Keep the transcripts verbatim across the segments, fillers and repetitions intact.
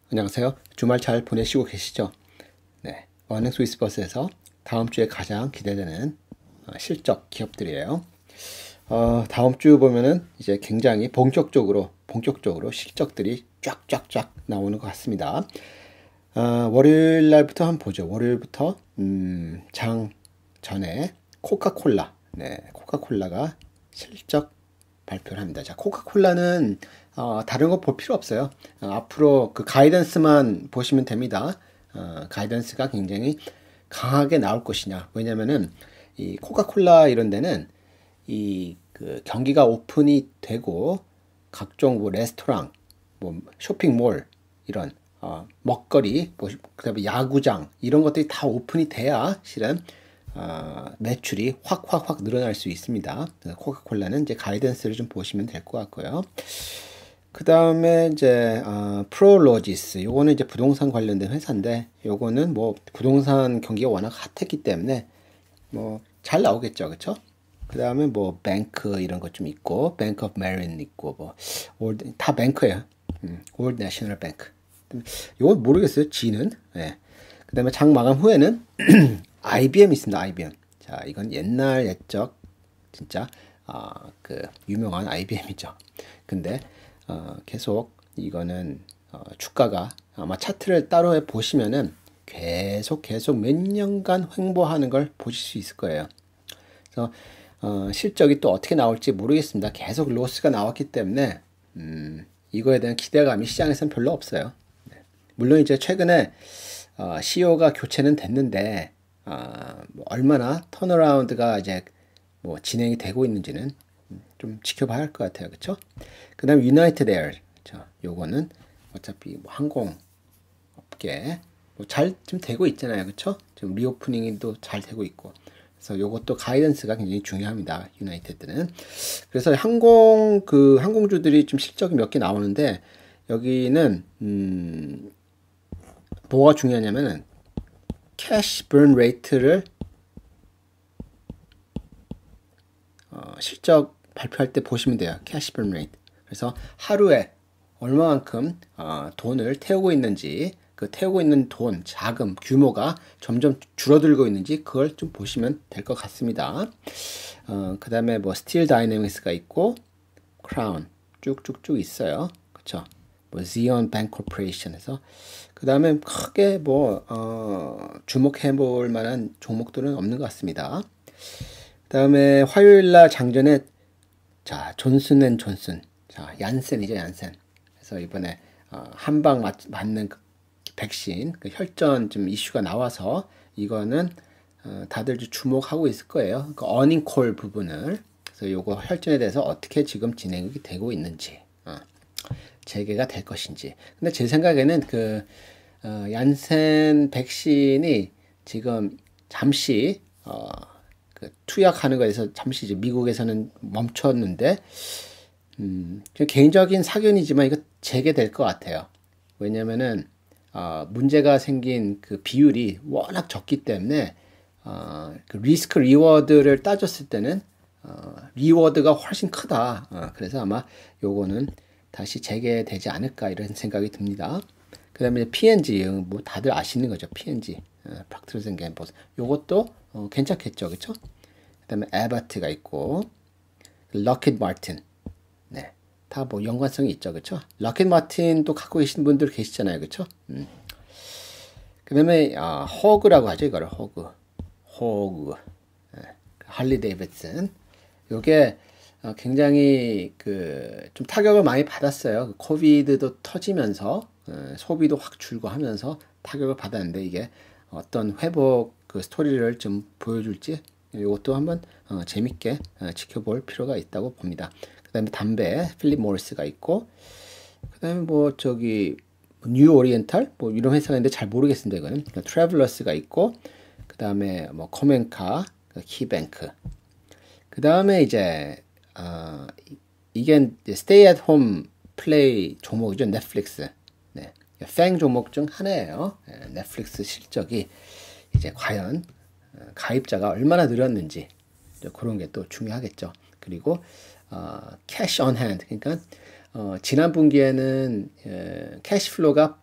안녕하세요. 주말 잘 보내시고 계시죠? 네, 어닝 스위스버스에서 다음 주에 가장 기대되는 어, 실적 기업들이에요. 어, 다음 주 보면은 이제 굉장히 본격적으로 본격적으로 실적들이 쫙쫙쫙 나오는 것 같습니다. 어, 월요일 날부터 한번 보죠. 월요일부터 음, 장 전에 코카콜라, 네, 코카콜라가 실적 발표를 합니다. 자, 코카콜라는 어, 다른 거 볼 필요 없어요. 어, 앞으로 그 가이던스만 보시면 됩니다. 어, 가이던스가 굉장히 강하게 나올 것이냐. 왜냐면은 이 코카콜라 이런 데는 이 그 경기가 오픈이 되고 각종 뭐 레스토랑, 뭐 쇼핑몰 이런 어, 먹거리, 뭐 그다음에 야구장 이런 것들이 다 오픈이 돼야 실은 어, 매출이 확 확 확 늘어날 수 있습니다. 코카콜라는 이제 가이던스를 좀 보시면 될 것 같고요. 그 다음에 이제 어, 프롤로지스 요거는 이제 부동산 관련된 회사인데 요거는 뭐 부동산 경기가 워낙 핫했기 때문에 뭐 잘 나오겠죠, 그렇죠? 그 다음에 뭐 뱅크 이런 것 좀 있고 뱅크 오브 메린 있고 뭐 올드 다 뱅크예요. 음, 올드 내셔널 뱅크. 요건 모르겠어요. G는. 예. 그 다음에 장 마감 후에는 아이비엠 있습니다. 아이비엠. 자, 이건 옛날 옛적 진짜 어, 그 유명한 아이비엠이죠. 근데 어, 계속 이거는 어, 주가가 아마 차트를 따로 해 보시면은 계속 계속 몇 년간 횡보하는 걸 보실 수 있을 거예요. 그래서 어, 실적이 또 어떻게 나올지 모르겠습니다. 계속 로스가 나왔기 때문에 음, 이거에 대한 기대감이 시장에서는 별로 없어요. 네. 물론 이제 최근에 어, 씨이오가 교체는 됐는데 어, 뭐 얼마나 턴어라운드가 이제 뭐 진행이 되고 있는지는 좀 지켜봐야 할 것 같아요. 그렇죠? 그다음 유나이티드 에어. 자, 요거는 어차피 뭐 항공업계 뭐 잘 좀 되고 있잖아요. 그렇죠? 지금 리오프닝도 잘 되고 있고. 그래서 요것도 가이던스가 굉장히 중요합니다. 유나이티드는. 그래서 항공 그 항공주들이 좀 실적이 몇 개 나오는데 여기는 음 뭐가 중요하냐면은 캐시 burn 레이트를 어, 실적 발표할 때 보시면 돼요. 캐시 burn rate. 그래서 하루에 얼마만큼 어, 돈을 태우고 있는지 그 태우고 있는 돈, 자금, 규모가 점점 줄어들고 있는지 그걸 좀 보시면 될 것 같습니다. 어, 그 다음에 뭐 스틸 다이내믹스가 있고 크라운 쭉쭉쭉 있어요. 그쵸? 뭐 지온 뱅크 코퍼레이션에서 그 다음에 크게 뭐 어, 주목해 볼 만한 종목들은 없는 것 같습니다. 그 다음에 화요일날 장전에 자 존슨 앤 존슨 자 얀센이죠 얀센. 그래서 이번에 어, 한방 맞는 그 백신 그 혈전 좀 이슈가 나와서 이거는 어, 다들 주목하고 있을 거예요. 그 어닝콜 부분을. 그래서 요거 혈전에 대해서 어떻게 지금 진행이 되고 있는지 어, 재개가 될 것인지. 근데 제 생각에는 그 어, 얀센 백신이 지금 잠시 어, 그 투약하는 거에서 잠시 이제 미국에서는 멈췄는데 음, 개인적인 사견이지만 이거 재개될 것 같아요. 왜냐면은 어, 문제가 생긴 그 비율이 워낙 적기 때문에 어, 그 리스크 리워드를 따졌을 때는 어, 리워드가 훨씬 크다. 어, 그래서 아마 요거는 다시 재개되지 않을까 이런 생각이 듭니다. 그 다음에 피엔지 뭐 다들 아시는 거죠. 피엔지 어, 프락트스 앤 갬블 요것도 어, 괜찮겠죠. 그쵸? 그 다음에 에바트가 있고 럭킷 마틴 네. 다 뭐 연관성이 있죠. 그쵸? 럭킷 마틴도 갖고 계신 분들 계시잖아요. 그쵸? 음. 그 다음에 아, 호그라고 하죠. 이거를 호그 호그 네. 할리 데이비슨 요게 어, 굉장히 그 좀 타격을 많이 받았어요. 그 코비드도 터지면서 어, 소비도 확 줄고 하면서 타격을 받았는데 이게 어떤 회복 그 스토리를 좀 보여줄지 이것도 한번 어, 재밌게 어, 지켜볼 필요가 있다고 봅니다. 그 다음에 담배 필립 모리스가 있고 그 다음에 뭐 저기 뉴 오리엔탈 뭐 이런 회사가 있는데 잘 모르겠습니다. 이거는 그러니까 트래블러스가 있고 그 다음에 뭐 코멘카 키뱅크 그 다음에 이제 어, 이게 스테이 앳 홈 플레이 종목이죠. 넷플릭스. 네. 팽 종목 중 하나예요. 네, 넷플릭스 실적이 이제 과연 가입자가 얼마나 늘었는지 그런 게 또 중요하겠죠. 그리고 어, 캐시 온 핸드 그러니까 어, 지난 분기에는 에, 캐시 플로우가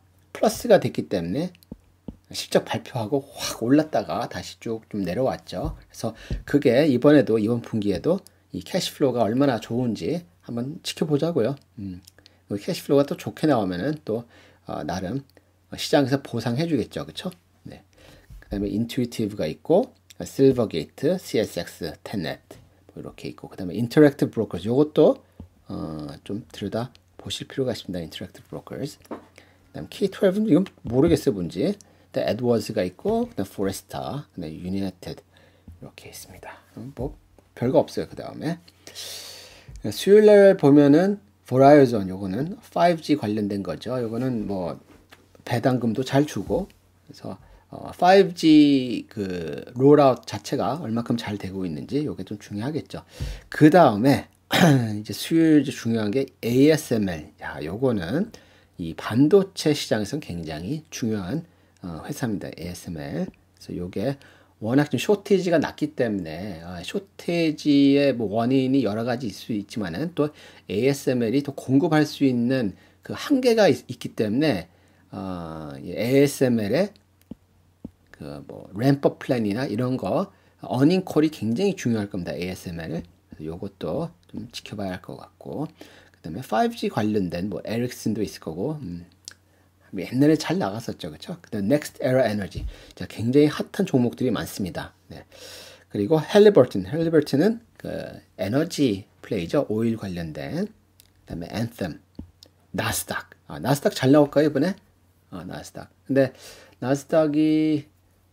플러스가 됐기 때문에 실적 발표하고 확 올랐다가 다시 쭉 좀 내려왔죠. 그래서 그게 이번에도 이번 분기에도 이 캐시플로우가 얼마나 좋은지 한번 지켜보자고요. 음, 캐시플로우가 또 좋게 나오면은 또 어, 나름 시장에서 보상해주겠죠, 그렇죠? 네. 그다음에 인투이티브가 있고 실버게이트, 씨에스엑스, 텐넷 뭐 이렇게 있고 그다음에 인터랙티브 브로커즈 요것도 어, 좀 들여다 보실 필요가 있습니다. 인터랙티브 브로커즈. 그다음 키 십이는 이건 모르겠어요, 뭔지. 에드워즈가 있고 그다음 포레스타, 그다음 유니티드 이렇게 있습니다. 뭐 별거 없어요. 그 다음에 수요일날 보면은 보라이즌 요거는 파이브지 관련된 거죠. 요거는 뭐 배당금도 잘 주고 그래서 어, 파이브지 그 롤아웃 자체가 얼마큼 잘 되고 있는지 요게 좀 중요하겠죠. 그 다음에 이제 수요일 이제 중요한 게 에이에스엠엘. 야, 요거는 이 반도체 시장에서는 굉장히 중요한 어, 회사입니다. 에이에스엠엘. 그래서 요게 워낙 좀 쇼티지가 났기 때문에 아, 쇼티지의 뭐 원인이 여러 가지 있을 수 있지만은 또 에이에스엠엘이 또 공급할 수 있는 그 한계가 있, 기 때문에 어, 에이에스엠엘의 그 뭐 램프 플랜이나 이런 거 어닝 콜이 굉장히 중요할 겁니다. 에이에스엠엘. 그래서 요것도 좀 지켜봐야 할 것 같고 그다음에 파이브지 관련된 뭐 에릭슨도 있을 거고. 음. 옛날에 잘 나갔었죠, 그렇죠? 그다음 Next Era Energy, 자 굉장히 핫한 종목들이 많습니다. 네. 그리고 헬리버튼, 헬리버튼은 그 에너지 플레이죠, 오일 관련된. 그다음에 Anthem, 나스닥, 아, 나스닥 잘 나올까요 이번에? 아, 나스닥. 근데 나스닥이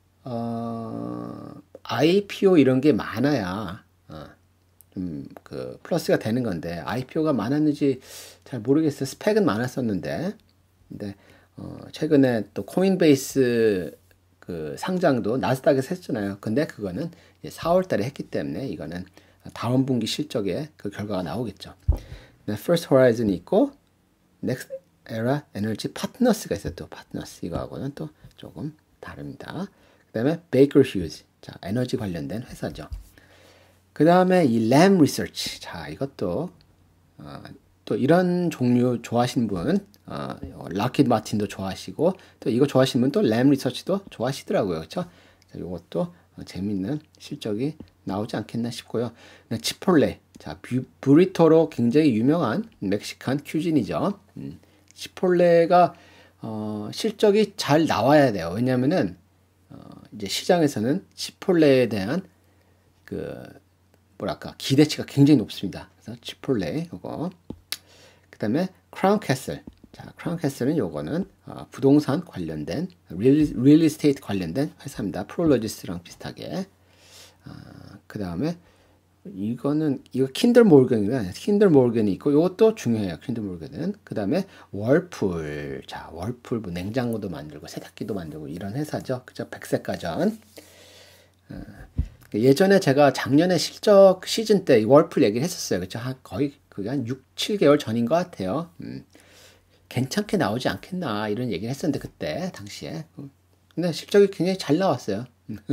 어, 아이피오 이런 게 많아야 어, 좀 그 플러스가 되는 건데 아이피오가 많았는지 잘 모르겠어요. 스펙은 많았었는데, 근데 어, 최근에 또 코인베이스 그 상장도 나스닥에서 했잖아요. 근데 그거는 사월 달에 했기 때문에 이거는 다음 분기 실적에 그 결과가 나오겠죠. First Horizon이 있고 Next Era Energy Partners가 있어요. 또 파트너스 이거하고는 또 조금 다릅니다. 그 다음에 Baker Hughes, 자 에너지 관련된 회사죠. 그 다음에 이 램 리서치, 자 이것도 어, 또 이런 종류 좋아하시는 분, 어, 락히드 마틴도 좋아하시고 또 이거 좋아하시는 분 또 램 리서치도 좋아하시더라고요, 그렇죠? 이것도 어, 재밌는 실적이 나오지 않겠나 싶고요. 치폴레, 자 뷰, 브리토로 굉장히 유명한 멕시칸 큐진이죠. 음, 치폴레가 어, 실적이 잘 나와야 돼요. 왜냐하면은 어, 이제 시장에서는 치폴레에 대한 그 뭐랄까 기대치가 굉장히 높습니다. 그래서 치폴레 요거. 그다음에 크라운 캐슬. 자, 크라운 캐슬은 요거는 어, 부동산 관련된 리얼 에스테이트 관련된 회사입니다. 프롤로지스랑 비슷하게. 어, 그다음에 이거는 이거 킨들 몰건이고요. 킨들 몰건이 있고 이것도 중요해요. 킨들 몰건은. 그다음에 월풀. 자, 월풀 뭐 냉장고도 만들고 세탁기도 만들고 이런 회사죠. 그죠? 백색가전. 어, 예전에 제가 작년에 실적 시즌 때 월풀 얘기를 했었어요. 그렇죠? 한 거의 그게 한 육, 칠 개월 전인 것 같아요. 음, 괜찮게 나오지 않겠나 이런 얘기를 했었는데 그때 당시에. 근데 실적이 굉장히 잘 나왔어요.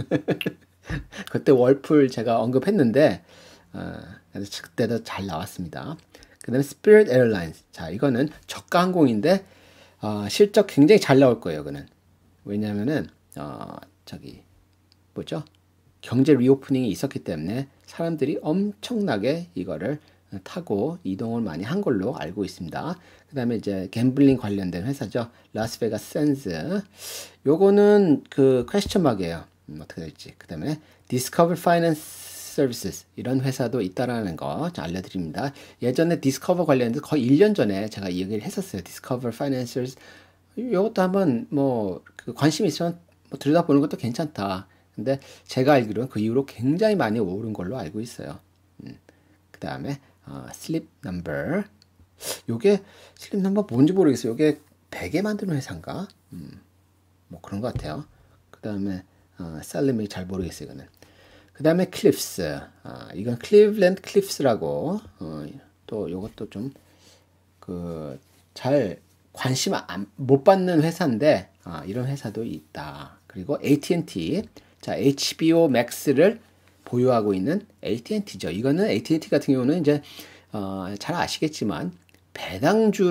그때 월풀 제가 언급했는데 어, 그때도 잘 나왔습니다. 그 다음에 스피릿 에어라인스. 자 이거는 저가 항공인데 어, 실적 굉장히 잘 나올 거예요. 이거는 왜냐하면은 어, 저기 뭐죠? 경제 리오프닝이 있었기 때문에 사람들이 엄청나게 이거를 타고 이동을 많이 한 걸로 알고 있습니다. 그 다음에 이제 갬블링 관련된 회사죠. 라스베가스 샌즈. 요거는 그 퀘스천 마크예요. 음, 어떻게 될지. 그 다음에 디스커버 파이낸스 서비스 이런 회사도 있다라는 거 알려드립니다. 예전에 디스커버 관련해서 거의 일 년 전에 제가 이 얘기를 했었어요. 디스커버 파이낸스 요것도 한번 뭐그 관심 있으면 뭐 들여다보는 것도 괜찮다. 근데 제가 알기로는 그 이후로 굉장히 많이 오른 걸로 알고 있어요. 음. 그 다음에 어, 슬립 넘버. 요게 슬립 넘버 뭔지 모르겠어요. 요게 베개 만드는 회사인가? 음, 뭐 그런 것 같아요. 그 다음에 어, 셀림이 잘 모르겠어요. 이거는. 그 다음에 클립스. 아, 이건 클리블랜드 클립스라고 어, 또 요것도 좀 그 잘 관심 안, 못 받는 회사인데 아, 이런 회사도 있다. 그리고 에이티앤티. 자, 에이치비오 맥스를 보유하고 있는 에이티앤티죠. 이거는 에이티앤티 같은 경우는 이제 어, 잘 아시겠지만 배당주로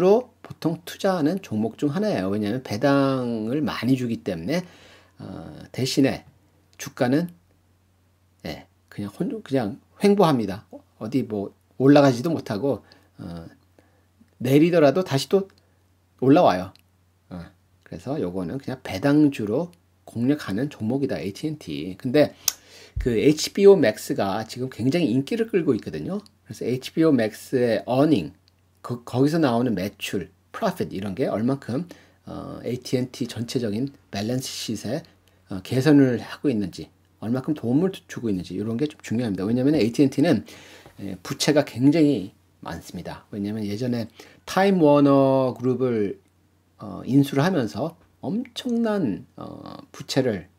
보통 투자하는 종목 중 하나예요. 왜냐하면 배당을 많이 주기 때문에 어, 대신에 주가는 예, 그냥 혼, 그냥 횡보합니다. 어디 뭐 올라가지도 못하고 어, 내리더라도 다시 또 올라와요. 어, 그래서 요거는 그냥 배당주로 공략하는 종목이다, 에이티앤티. 근데 그 에이치비오 맥스가 지금 굉장히 인기를 끌고 있거든요. 그래서 에이치비오 맥스의 earning, 그, 거기서 나오는 매출, profit 이런 게 얼만큼 어, 에이티앤티 전체적인 밸런스 시트에 어, 개선을 하고 있는지, 얼만큼 도움을 주고 있는지 이런 게 좀 중요합니다. 왜냐하면 에이티앤티는 부채가 굉장히 많습니다. 왜냐하면 예전에 타임 워너 그룹을 어, 인수를 하면서 엄청난 어, 부채를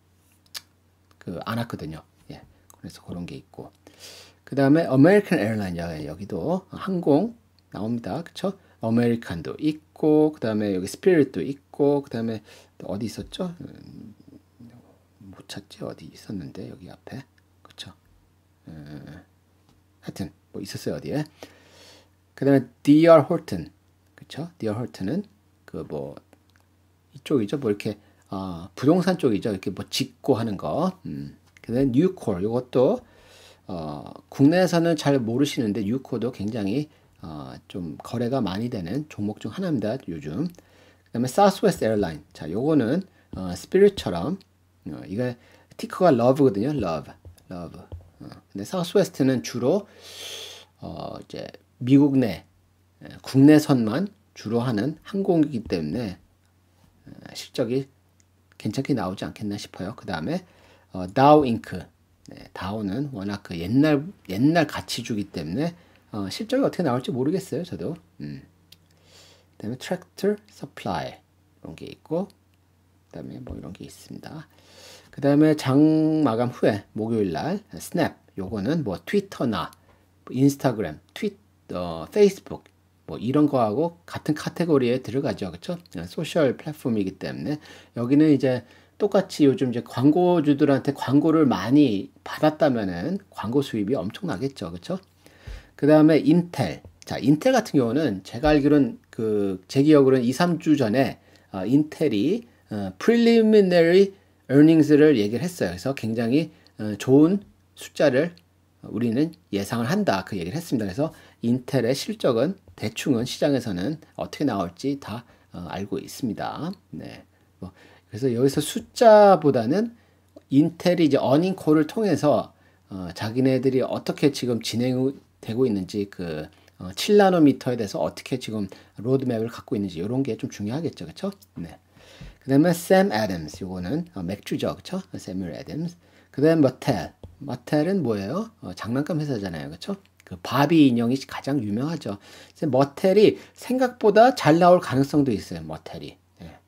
그 안았거든요. 예, 그래서 그런 게 있고, 그 다음에 아메리칸 에어라인, 여기도 항공 나옵니다. 그쵸? 아메리칸도 있고, 그 다음에 여기 스피릿도 있고, 그 다음에 어디 있었죠? 음, 못 찾지? 어디 있었는데 여기 앞에, 그쵸? 음, 하여튼 뭐 있었어요, 어디에. 그 다음에 디알 홀튼, 그쵸? 디알 홀튼은 그 뭐 이쪽이죠. 뭐 이렇게 어, 부동산 쪽이죠. 이렇게 뭐 짓고 하는 거. 음. 그 다음에 뉴콜, 이것도 어, 국내에서는 잘 모르시는데 뉴콜도 굉장히 어, 좀 거래가 많이 되는 종목 중 하나입니다, 요즘. 그 다음에 사우스웨스트 에어라인. 자, 요거는 어, 스피릿처럼 어, 이거 티커가 러브거든요. 러브, 러브. 어, 근데 사우스웨스트는 주로 어, 이제 미국 내 예, 국내선만 주로 하는 항공이기 때문에 어, 실적이 괜찮게 나오지 않겠나 싶어요. 그 다음에 어, 다우 잉크. 네, 다우는 워낙 그 옛날 옛날 가치주기 때문에 어, 실적이 어떻게 나올지 모르겠어요, 저도. 음. 그다음에 트랙터 서플라이 이런 게 있고, 그다음에 뭐 이런 게 있습니다. 그다음에 장 마감 후에 목요일 날 스냅, 요거는 뭐 트위터나 뭐 인스타그램, 트윗, 어, 페이스북 뭐 이런 거하고 같은 카테고리에 들어가죠, 그렇죠? 소셜 플랫폼이기 때문에 여기는 이제 똑같이 요즘 이제 광고주들한테 광고를 많이 받았다면은 광고 수입이 엄청나겠죠, 그렇죠? 그 다음에 인텔. 자, 인텔 같은 경우는 제가 알기로는 그 제 기억으로는 이, 삼 주 전에 어, 인텔이 어, preliminary earnings를 얘기를 했어요. 그래서 굉장히 어, 좋은 숫자를 우리는 예상을 한다, 그 얘기를 했습니다. 그래서 인텔의 실적은 대충은 시장에서는 어떻게 나올지 다 어, 알고 있습니다. 네. 뭐 그래서 여기서 숫자보다는 인텔이 이제 어닝콜을 통해서 어, 자기네들이 어떻게 지금 진행되고 있는지, 그 어, 칠 나노미터에 대해서 어떻게 지금 로드맵을 갖고 있는지 이런 게 좀 중요하겠죠, 그렇죠? 네. 그다음에 샘 애덤스, 요거는 어, 맥주죠, 그렇죠? 세뮤얼 애덤스. 그다음에 머텔. 머텔은 뭐예요? 어, 장난감 회사잖아요, 그렇죠? 그 바비 인형이 가장 유명하죠. 머텔이 생각보다 잘 나올 가능성도 있어요, 머텔이. 네.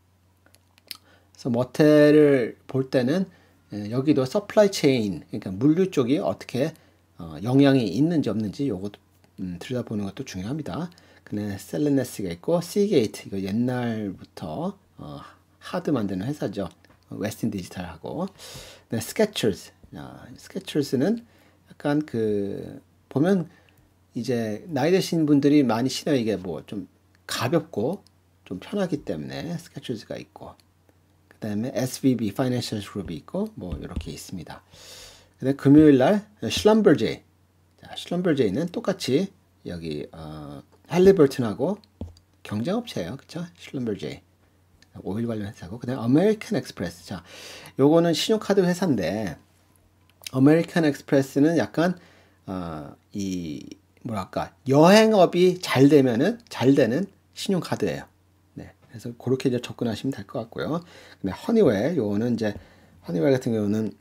그래서 머텔을 볼 때는 예, 여기도 서플라이 체인, 그러니까 물류 쪽이 어떻게 어, 영향이 있는지 없는지 요것도 음, 들여다보는 것도 중요합니다. 그다음에 셀레네스가 있고 시게이트, 이거 옛날부터 어, 하드 만드는 회사죠. 웨스틴 디지털하고. 네, 스케쳐스. 아, 스케쳐스는 약간 그 보면 이제 나이 드신 분들이 많이 신어요. 이게 뭐 좀 가볍고 좀 편하기 때문에 스케쳐스가 있고. 그 다음에 에스브이비 Financial Group이 있고 뭐 이렇게 있습니다. 그다음에 금요일 날 슐럼버제이. 자, 슐럼버제이는 똑같이 여기 어, 할리버튼하고 경쟁업체예요, 그렇죠? 슐럼버제이 오일 관련 회사고, 그다음에 아메리칸 익스프레스. 자, 요거는 신용카드 회사인데 아메리칸 익스프레스는 약간 어, 이 뭐랄까 여행업이 잘 되면은 잘 되는 신용카드예요. 네, 그래서 그렇게 이제 접근하시면 될 것 같고요. 근데 허니웰, 요거는 이제 허니웰 같은 경우는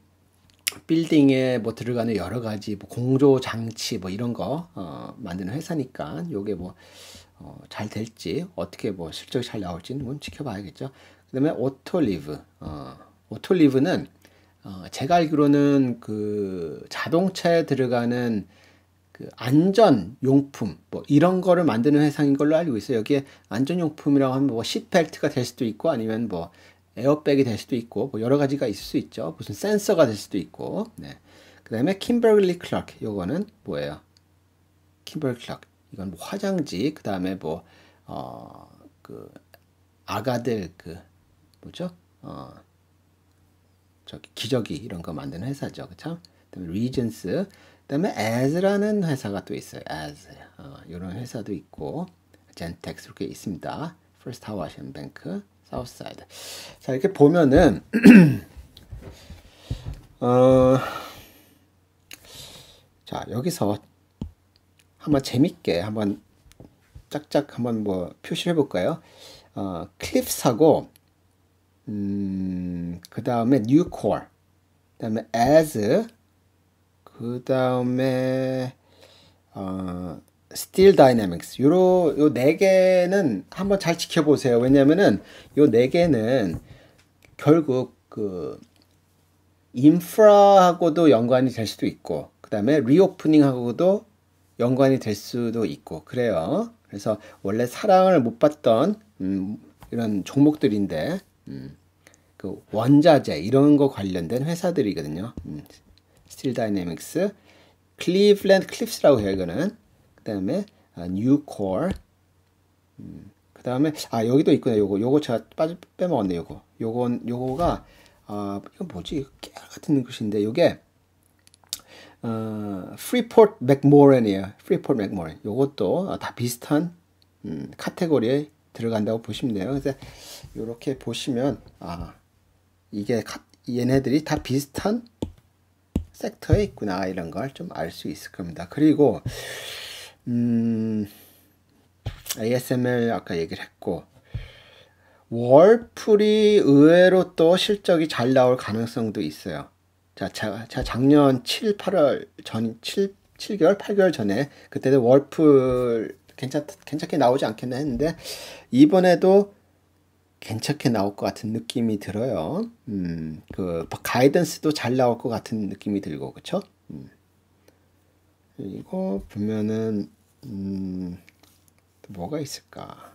빌딩에 뭐 들어가는 여러 가지 뭐 공조 장치 뭐 이런 거 어, 만드는 회사니까 요게 뭐 어, 잘 될지 어떻게 뭐 실적이 잘 나올지는 뭐 지켜봐야겠죠. 그다음에 오토리브. 어, 오토리브는 어, 제가 알기로는 그 자동차에 들어가는 그 안전용품 뭐 이런 거를 만드는 회사인 걸로 알고 있어요. 여기에 안전용품이라고 하면 뭐 시트벨트가 될 수도 있고 아니면 뭐 에어백이 될 수도 있고 뭐 여러 가지가 있을 수 있죠. 무슨 센서가 될 수도 있고. 네. 그다음에 킴버리 클라크, 요거는 뭐예요? 킴버리 클라크. 이건 뭐 화장지, 그다음에 뭐 어, 그 아가들 그 뭐죠? 어, 저기 기저귀 이런 거 만드는 회사죠, 그렇죠? 그다음에 Regency, 그다음에 As라는 회사가 또 있어요. As 어, 이런 회사도 있고, Gentex 이렇게 있습니다. First Hawaiian Bank, Southside. 자 이렇게 보면은 어, 자 여기서 한번 재밌게 한번 짝짝 한번 뭐 표시를 해볼까요? 어, 클립스하고 음, 그 다음에 뉴코어, 그 다음에 as, 그 다음에 어, 스틸 다이내믹스 요로 요 네 개는 한번 잘 지켜보세요. 왜냐면은 요 네 개는 결국 그 인프라하고도 연관이 될 수도 있고, 그 다음에 리오프닝하고도 연관이 될 수도 있고 그래요. 그래서 원래 사랑을 못 받던 음, 이런 종목들인데 음, 그 원자재 이런 거 관련된 회사들이거든요. 음, 스틸 다이내믹스, 클리블랜드 클립스라고 해요 이거는. 그 다음에 아, 뉴코어, 음, 그 다음에 아 여기도 있구나. 요거 요거 제가 빠져 빼먹었네. 요거 요건 요거가 아 이거 뭐지? 깨알 같은 것인데 요게 어, 프리포트 맥모런이에요. 프리포트 맥모런. 요것도 어, 다 비슷한 음, 카테고리에 들어간다고 보시면 돼요. 그래서 이렇게 보시면 아 이게 카, 얘네들이 다 비슷한 섹터에 있구나 이런 걸 좀 알 수 있을 겁니다. 그리고 음, 에이에스엠엘 아까 얘기를 했고 월풀이 의외로 또 실적이 잘 나올 가능성도 있어요. 자, 자, 자 작년 칠, 팔월 전 칠, 칠 개월, 팔 개월 전에 그때도 월풀 괜찮 괜찮게 나오지 않겠나 했는데 이번에도 괜찮게 나올 것 같은 느낌이 들어요. 음, 그 가이던스도 잘 나올 것 같은 느낌이 들고 그렇죠? 음. 그리고 보면은 음, 또 뭐가 있을까?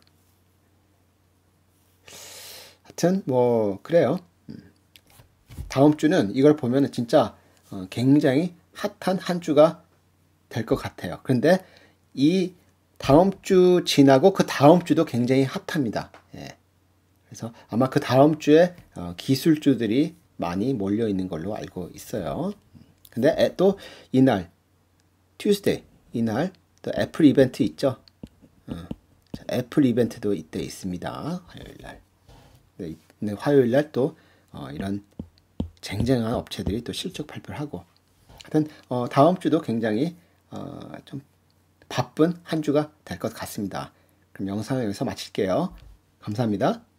하여튼 뭐 그래요. 다음 주는 이걸 보면은 진짜 어, 굉장히 핫한 한 주가 될 것 같아요. 그런데 이 다음 주 지나고 그 다음 주도 굉장히 핫합니다. 예. 그래서 아마 그 다음 주에 어, 기술주들이 많이 몰려 있는 걸로 알고 있어요. 근데 에, 또 이날 Tuesday 이날 또 애플 이벤트 있죠. 어, 자, 애플 이벤트도 이때 있습니다. 화요일 날. 네, 네, 화요일 날 또 어, 이런 쟁쟁한 업체들이 또 실적 발표를 하고 하여튼 어, 다음 주도 굉장히 어, 좀 바쁜 한 주가 될 것 같습니다. 그럼 영상을 여기서 마칠게요. 감사합니다.